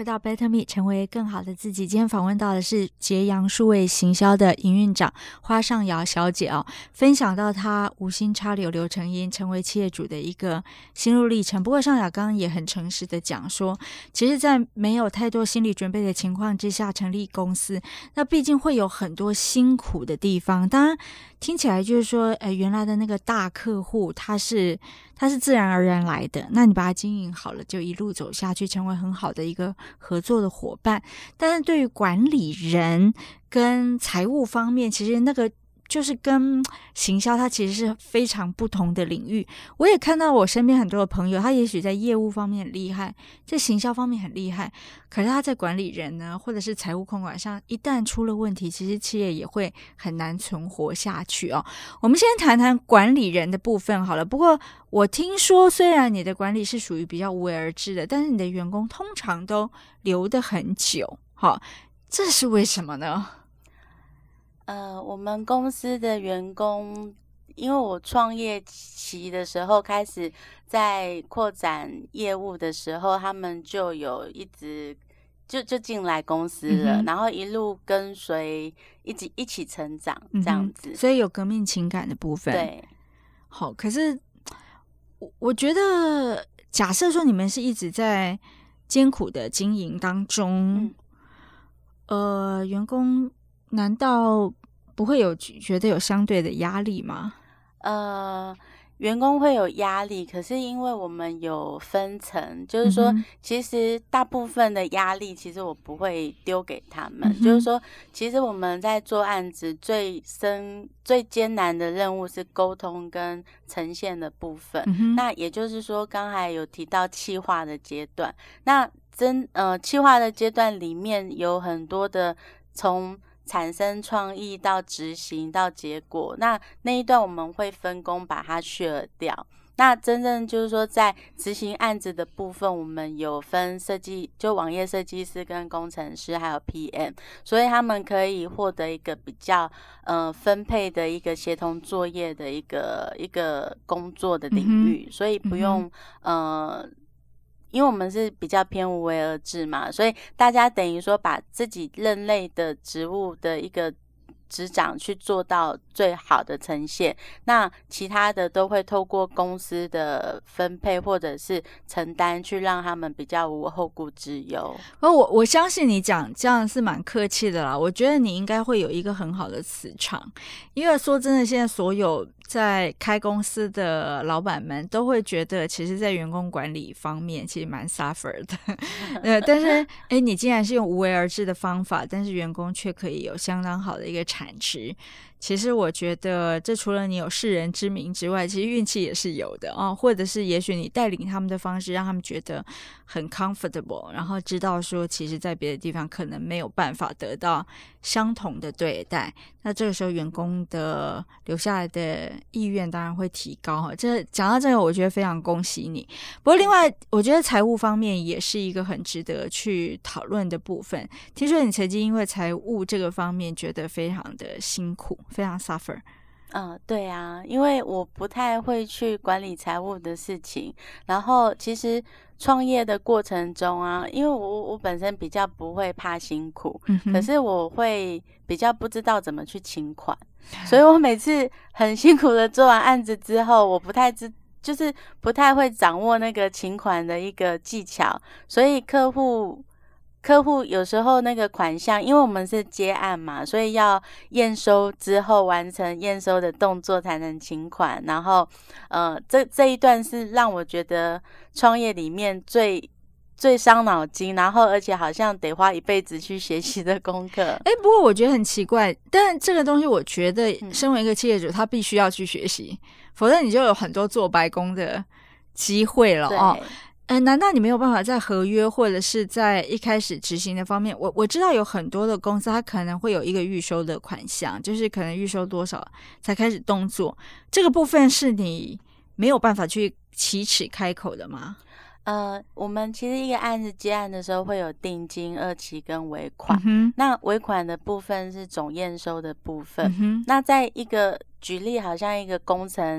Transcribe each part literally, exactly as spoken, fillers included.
回到 Better Me， 成为更好的自己。今天访问到的是捷阳数位行销的营运长花上瑶小姐哦，分享到她无心插柳刘成荫成为企业主的一个心路历程。不过上瑶刚刚也很诚实的讲说，其实在没有太多心理准备的情况之下成立公司，那毕竟会有很多辛苦的地方。当然听起来就是说呃，原来的那个大客户他是它是自然而然来的，那你把它经营好了，就一路走下去，成为很好的一个合作的伙伴。但是对于管理人跟财务方面，其实那个就是跟行销它其实是非常不同的领域。我也看到我身边很多的朋友，他也许在业务方面很厉害，在行销方面很厉害，可是他在管理人呢，或者是财务控管上一旦出了问题，其实企业也会很难存活下去哦。我们先谈谈管理人的部分好了。不过我听说虽然你的管理是属于比较无为而治的，但是你的员工通常都留得很久，好，这是为什么呢？ 呃，我们公司的员工，因为我创业期的时候开始在扩展业务的时候，他们就有一直就就进来公司了，嗯、然后一路跟随，一起一起成长这样子、 嗯，所以有革命情感的部分。 对， 好，可是我我觉得，假设说你们是一直在艰苦的经营当中，嗯、呃，员工。难道不会有觉得有相对的压力吗？ 呃，员工会有压力，可是因为我们有分层，就是说、嗯、其实大部分的压力其实我不会丢给他们、嗯、就是说其实我们在做案子最深最艰难的任务是沟通跟呈现的部分、嗯、那也就是说刚才有提到企划的阶段，那真呃企划的阶段里面有很多的从产生创意到执行到结果，那那一段我们会分工把它share掉。那真正就是说在执行案子的部分，我们有分设计，就网页设计师跟工程师还有 P M， 所以他们可以获得一个比较呃分配的一个协同作业的一个一个工作的领域、嗯、所以不用、嗯、呃因为我们是比较偏无为而治嘛，所以大家等于说把自己任类的职务的一个职掌去做到最好的呈现，那其他的都会透过公司的分配或者是承担去让他们比较无后顾之忧。 我我相信你讲这样是蛮客气的啦，我觉得你应该会有一个很好的磁场，因为说真的现在所有在开公司的老板们都会觉得其实在员工管理方面其实蛮 suffer 的呃，但是诶你既然是用无为而治的方法，但是员工却可以有相当好的一个产值，其实我觉得这除了你有世人之名之外，其实运气也是有的哦，或者是也许你带领他们的方式让他们觉得很 comfortable， 然后知道说其实在别的地方可能没有办法得到相同的对待，那这个时候员工的留下来的意愿当然会提高。这讲到这个我觉得非常恭喜你。不过另外我觉得财务方面也是一个很值得去讨论的部分，听说你曾经因为财务这个方面觉得非常的辛苦，非常 suffer。 嗯，对啊，因为我不太会去管理财务的事情，然后其实创业的过程中啊，因为我我本身比较不会怕辛苦、嗯、可是我会比较不知道怎么去请款，所以我每次很辛苦的做完案子之后，我不太知就是不太会掌握那个请款的一个技巧，所以客户客户有时候那个款项，因为我们是接案嘛，所以要验收之后完成验收的动作才能请款，然后呃，这这一段是让我觉得创业里面最最伤脑筋，然后而且好像得花一辈子去学习的功课。 哎，不过我觉得很奇怪，但这个东西我觉得身为一个企业主、嗯、他必须要去学习，否则你就有很多做白工的机会了哦。呃，难道你没有办法在合约或者是在一开始执行的方面，我我知道有很多的公司它可能会有一个预收的款项，就是可能预收多少才开始动作，这个部分是你没有办法去启齿开口的吗？ 呃，我们其实一个案子接案的时候会有定金、二期跟尾款、 嗯、 那尾款的部分是总验收的部分、 嗯、 那在一个举例好像一个工程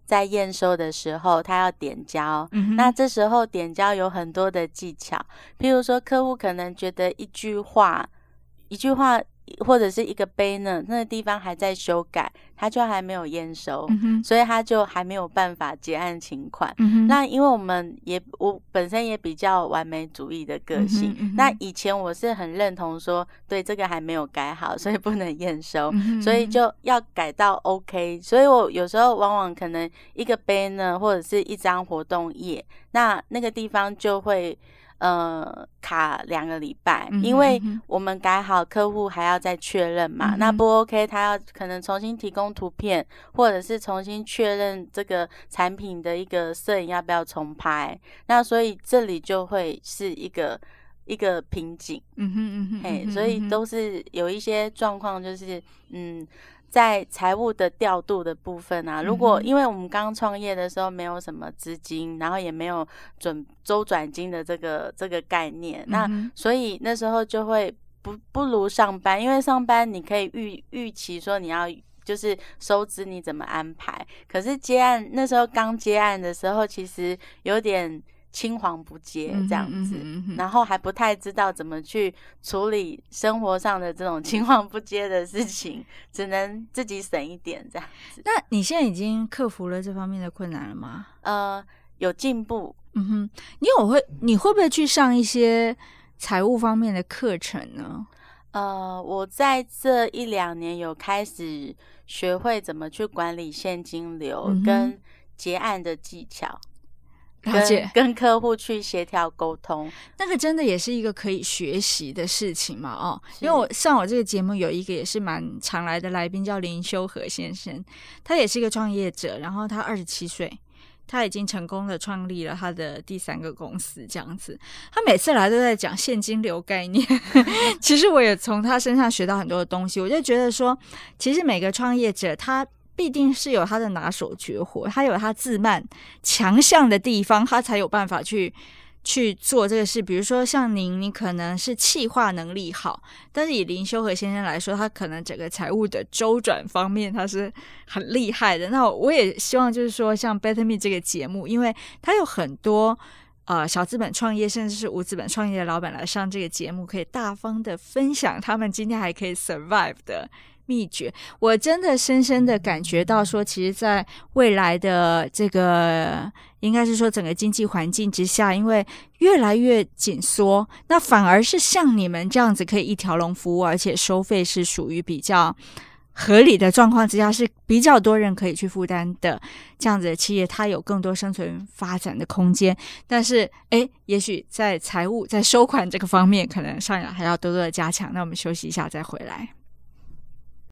在验收的时候他要点交、 嗯、 那这时候点交有很多的技巧，譬如说客户可能觉得一句话一句话或者是一个杯呢，那个地方还在修改，他就还没有验收、 嗯、 所以他就还没有办法结案请款、 嗯、 那因为我们也我本身也比较完美主义的个性、 嗯、 那以前我是很认同说对这个还没有改好所以不能验收、 嗯、 所以就要改到 OK， 所以我有时候往往可能一个杯呢或者是一张活动页，那那个地方就会呃，卡两个礼拜、嗯、因为我们改好客户还要再确认嘛、嗯、那不 OK 他要可能重新提供图片，或者是重新确认这个产品的一个摄影要不要重拍，那所以这里就会是一个一个瓶颈， 嗯哼嗯哼， 嘿，所以都是有一些状况，就是嗯在财务的调度的部分啊，如果因为我们刚创业的时候没有什么资金，然后也没有准周转金的这个这个概念、嗯、那所以那时候就会不不如上班，因为上班你可以预预期说你要就是收支你怎么安排，可是接案那时候刚接案的时候其实有点青黄不接这样子、嗯嗯嗯、然后还不太知道怎么去处理生活上的这种青黄不接的事情，只能自己省一点这样子。 那你现在已经克服了这方面的困难了吗？ 呃，有进步。 嗯哼，你有会你会不会去上一些财务方面的课程呢？ 呃，我在这一两年有开始学会怎么去管理现金流跟结案的技巧。 了解， 跟客户去协调沟通， 那个真的也是一个可以学习的事情嘛？哦，因为我上我这个节目有一个也是蛮常来的来宾叫林修和先生，他也是一个创业者，然后他二十七岁，他已经成功的创立了他的第三个公司这样子。他每次来都在讲现金流概念其实我也从他身上学到很多的东西，我就觉得说其实每个创业者他必定是有他的拿手绝活，他有他自慢强项的地方，他才有办法去去做这个事。比如说像您，你可能是企划能力好，但是以林修和先生来说，他可能整个财务的周转方面他是很厉害的。那我也希望就是说像 Better Me 这个节目，因为他有很多呃小资本创业甚至是无资本创业的老板来上这个节目，可以大方的分享他们今天还可以 survive 的秘诀。我真的深深的感觉到说，其实在未来的这个应该是说整个经济环境之下，因为越来越紧缩，那反而是像你们这样子可以一条龙服务，而且收费是属于比较合理的状况之下，是比较多人可以去负担的这样子的企业，它有更多生存发展的空间。但是诶也许在财务在收款这个方面，可能上雅还要多多的加强。那我们休息一下再回来。